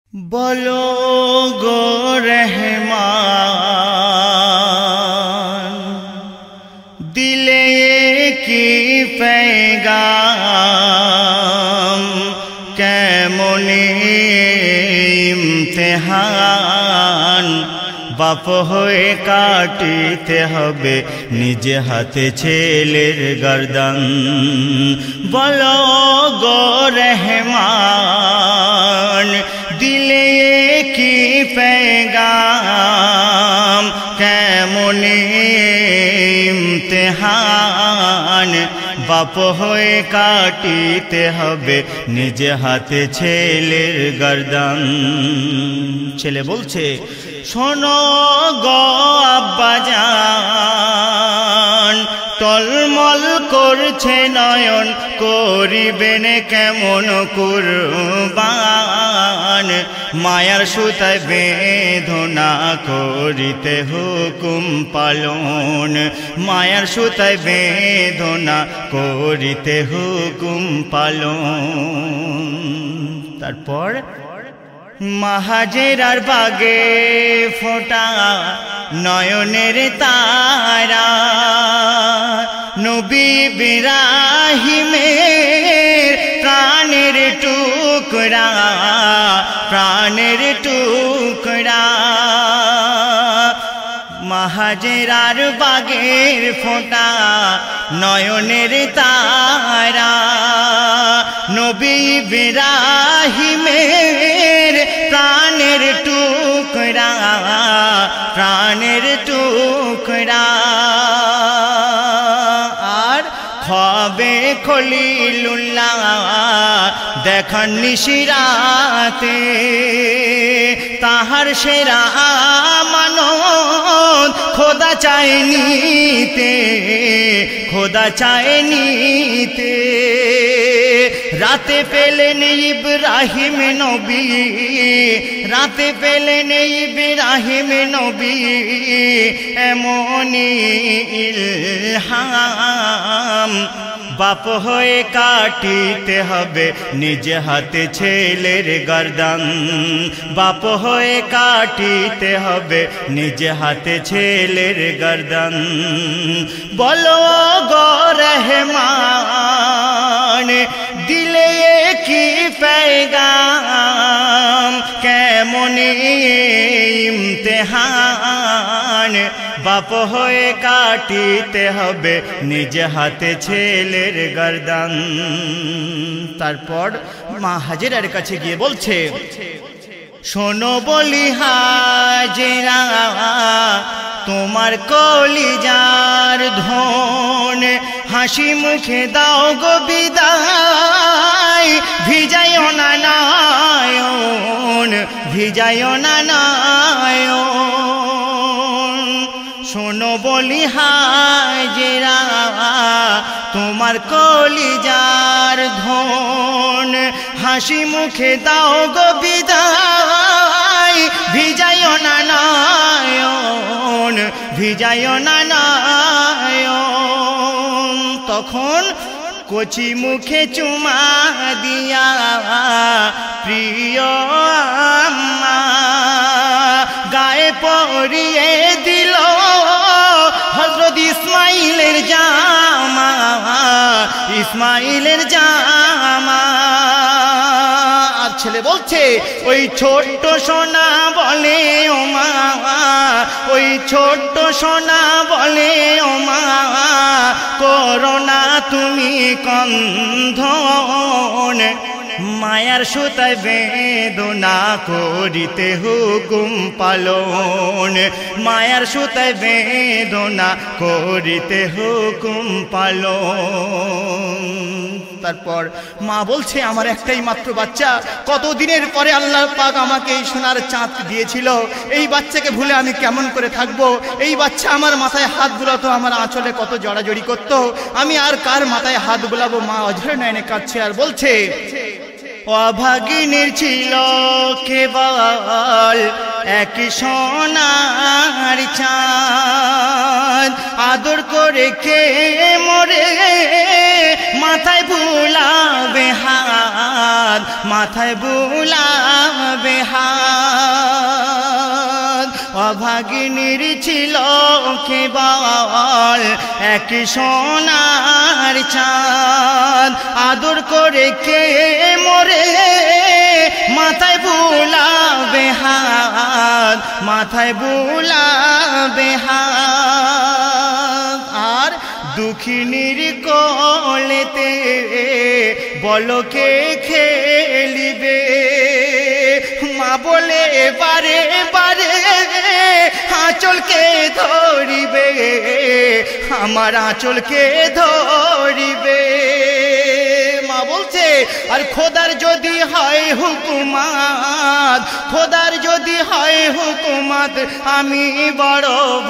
বলো গো রহমান দিলে কি पैगाम কেমনে ইমতিহান বাপ হয়ে কাটিতে হবে নিজে হাতে ছেলের গর্দান বলো গো রহমান দিলে কি पैगाम কেমনে ইমতিহান বাপ হয়ে কাটিতে হবে নিজে হাতে ছেলের গর্দান ছেলে বলছে শোনো গো আব্বাজান টলমল করছে নয়ন করিবেন কেমন কুরবান মায়ার সুতায় বেঁধনা করিতে হুকুম পালন মায়ার সুতায় বেঁধনা করিতে হুকুম পালন তারপর মাহাজেরার বাগে ফোটা নয়নের তারা নবী ইব্রাহিমের প্রাণের টুকরা প্রাণের টুকরা মাহাজেরার বাগের ফোটা নয়নের তারা নবী ইব্রাহিমের প্রাণের টুকরা প্রাণের টুকরা আর খবে খলিলুল্লাহ দেখান নিশিরাতে তাহার সেরা মানত খোদা চায়নিতে খোদা চায়নিতে রাতে পেলেন ইব্রাহিম নবী রাতে পেলেন ইব্রাহিম নবী এমনই ইলহাম বাপ হয়ে কাটিতে হবে নিজে হাতে ছেলের গর্দান বাপ হয়ে কাটিতে হবে নিজে হাতে ছেলের গর্দান বলো গো রহমান দিলে কি पैगाम কেমন ইমতিহান বাপ হয়ে কাটিতে হবে নিজে হাতে ছেলের গর্দান তারপর মা হাজেরার কাছে গিয়ে বলছে শোনো বলি হাজেরা তোমার কলিজার ধন হাসি মুখে দাও গো বিদায় ভিজাইও না নয়ন ভিজাইও না নয়ন শোনো বলি হাজেরা তোমার কলিজার ধন হাসি মুখে দাও গো বিদায় ভিজাইও না নয়ন ভিজাইও না নয়ন তখন কচি মুখে চুমা দিয়া প্রিয় আম্মা গায়ে পরিয়ে দিল হযরত ইসমাইলের জামা ইসমাইলের জামা আর ছেলে বলছে ওই ছোট্ট সোনা বলে ও মা ওই ছোট্ট সোনা বলে ও মা করোনা তুমি কন্ধন মায়ার সুতায় বেদনা করিতে হুকুম পালন মায়ার সুতায় বেদনা করিতে হুকুম পালন তারপর মা বলছে আমার একটাই মাত্র বাচ্চা কতদিনের পরে আল্লাহ পাক আমাকে এই সোনার চাঁদ দিয়েছিল এই বাচ্চাকে ভুলে আমি কেমন করে থাকবো এই বাচ্চা আমার মাথায় হাত বুলাতো আমার আঁচলে কত জড়াজড়ি করতো আমি আর কার মাথায় হাত বুলাবো মা অঝরে নয়নে কাঁদছে আর বলছে অভাগিনীর ছিল কেবল এক সোনার চাঁদ আদর করে কে মোরে মাথায় বুলাবে হাত মাথায় বুলাবে হাত ভাগিনীর ছিল কেবল এক সোনার চাঁদ, আদর করে কে মোরে মাথায় বুলাবে হাত, মাথায় বুলাবে হাত। আর দুঃখিনীর কোলেতে বলো কে খেলিবে, মা বলে বারে বারে আঁচলকে ধরিবে, আমার আঁচলকে ধরিবে। মা বলছে আর খোদার যদি হয় হুকুমাত, খোদার যদি হয় হুকুমাত, আমি বড়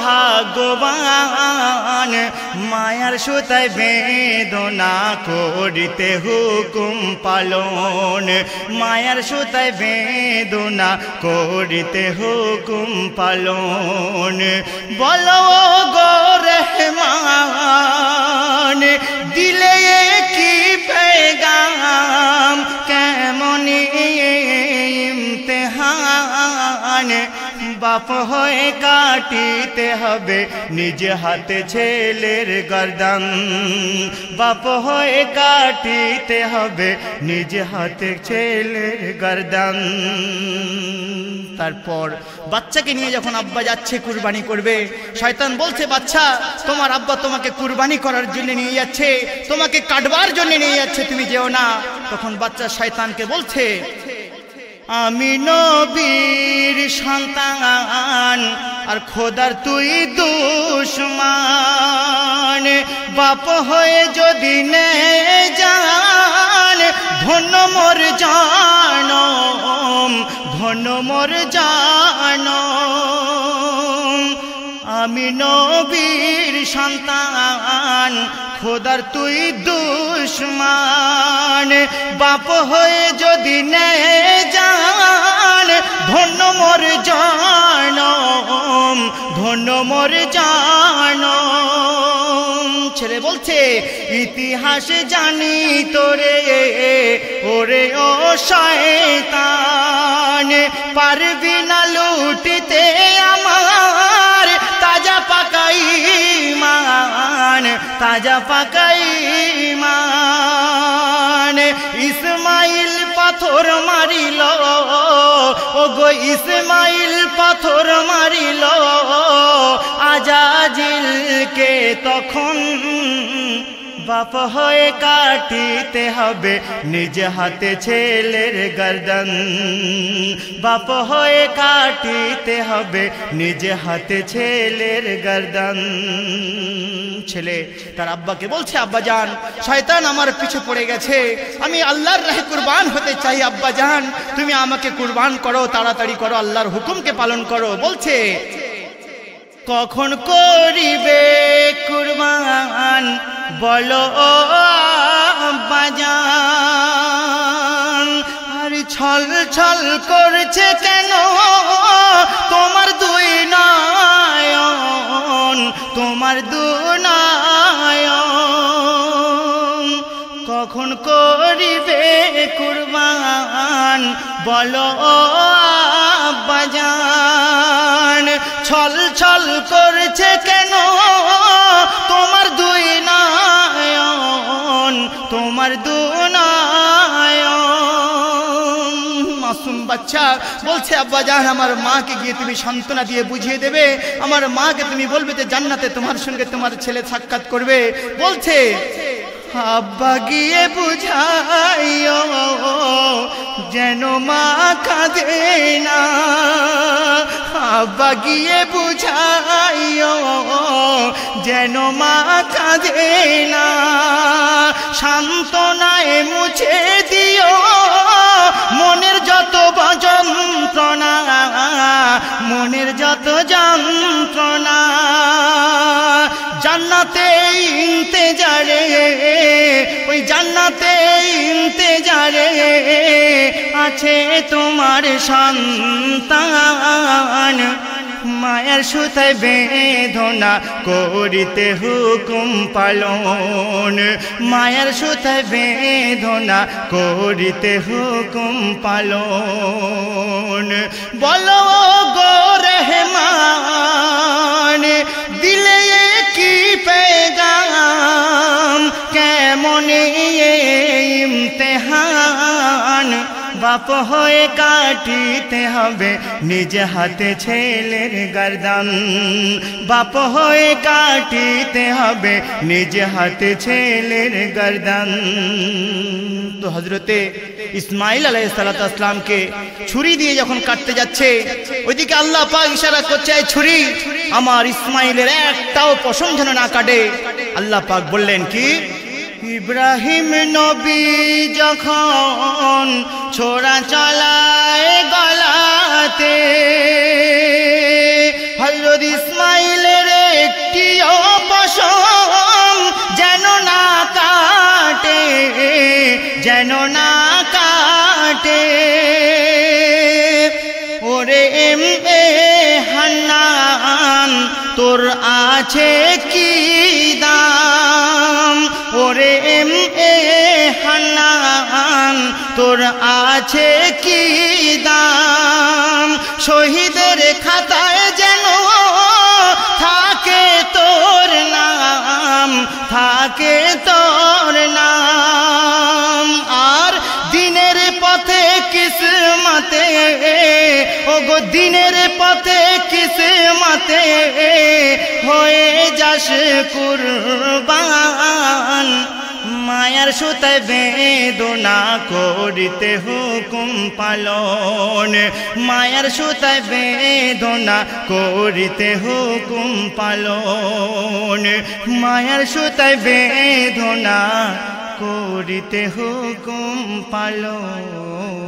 ভাগ্যবান। মায়ার সুতায় বেদনা করিতে হুকুম পালন, মায়ার সুতায় বেদনা করিতে হুকুম পালন। বলো গো রহমান দিলে কি পেগাম, কেমন ইমতিহান। বাপ হয়ে কাটিতে হবে নিজ হাতে ছেলের গর্দান, বাপ হয়ে কাটিতে হবে নিজ হাতে ছেলের গর্দান। তারপর বাচ্চাকে নিয়ে যখন আব্বা যাচ্ছে কুরবানি করবে, শয়তান বলছে বাচ্চা তোমার আব্বা তোমাকে কুরবানি করার জন্য নিয়ে যাচ্ছে, তোমাকে কাটবার জন্য নিয়ে যাচ্ছে, তুমি যেও না। তখন বাচ্চা শয়তানকে বলছে আমি নবীর সন্তান আর খোদার তুই দুশমান, বাপ হয়ে যদি নে জান ধন্য মোর জানম, ধন্য মোর জানম। আমি নবীর সন্তান খোদার তুই দুশমান, বাপ হয়ে যদি নে জান ধন্য মোর জানম, ধন্য মোর জানম। ছেলে বলছে ইতিহাস জানি তোরে ওরে ও শয়তান, পারবি না লুটিতে আমার তাজা পাকা ঈমান, তাজা পাকা ঈমান। ইসমাইল পাথর মারিল ও গো ইসমাইল পাথর মারিল আজাজিলকে, তখন বাপ হয়ে কাটিতে হবে নিজ হাতে ছেলের গর্দান, বাপ হয়ে কাটিতে হবে নিজ হাতে ছেলের গর্দান। ছেলে তার আব্বাকে বলছে আব্বা জান শয়তান আমার পিছু পড়ে গেছে, আমি আল্লাহর রাহে কুরবান হতে চাই, আব্বা জান তুমি আমাকে কুরবান করো, তাড়াতাড়ি করো, আল্লাহর হুকুমকে পালন করো। বলছে কখন করিবে কুরবান বলো আব্বা জান, আর ছল ছল করছে কেন তোমার দুই নয়ন, তোমার দুই নয়ন। কখন করিবে কুরবান বলো আব্বা জান, ছল ছল করছে কেন তোমার দুই নয়ন, তোমার দুই নয়ন। মাসুম বাচ্চা বলছে আব্বা জান আমার মাকে গিয়ে তুমি সান্ত্বনা দিয়ে বুঝিয়ে দেবে, আমার মাকে তুমি বলবে যে জান্নাতে তোমার সঙ্গে তোমার ছেলে সাক্ষাৎ করবে। বলছে আব্বা গিয়ে বুঝাইও যেন মা কাঁদে না, আব্বা গিয়ে বুঝাইও যেন মা কাঁদে না, সান্ত্বনায় মুছে দিও মনের যত যন্ত্রণা, মনের যত যন্ত্রণা। জান্নাতে ইন্তেজারে, ওই জান্নাতে ইন্তেজারে আছে তোমার সন্তান, মায়ার সুতায় বেদনা করিতে হুকুম পালন, মায়ার সুতায় বেদনা করিতে হুকুম পালন। বলো গো রহমান বাপ হয়ে কাটিতে হবে নিজ হাতে ছেলের গর্দান, বাপ হয়ে কাটিতে হবে নিজ হাতে ছেলের গর্দান। তো হযরতে ইসমাইল আলাইহিস সালাতু ওয়াস সালামকে ছুরি দিয়ে যখন কাটতে যাচ্ছে, ওইদিকে আল্লাহ পাক ইশারা করছে এই ছুরি আমার ইসমাইলের একটাও পশম যেন না কাটে। আল্লাহ পাক বললেন কি, ইব্রাহিম নবী যখন ছোরা চালায় গলাতে, হযরত ইসমাইলের একটিও পশম যেন না কাটে, যেন না কাটে। ওরে হান্নান তোর আছে কি দাম, ওরে হান্নান তোর আছে কি দাম, শহীদের খাতায় যেন থাকে তোর নাম, থাকে তোর নাম। আর দিনের পথে কিসমতে, ওগো দিনের পথে কিসমতে হয়ে যাস কুরবান, মায়ার সুতায় বেদনা করিতে হুকুম পালন, মায়ার সুতায় বেদনা করিতে হুকুম পালন, মায়ার সুতায় বেদনা করিতে হুকুম পালন।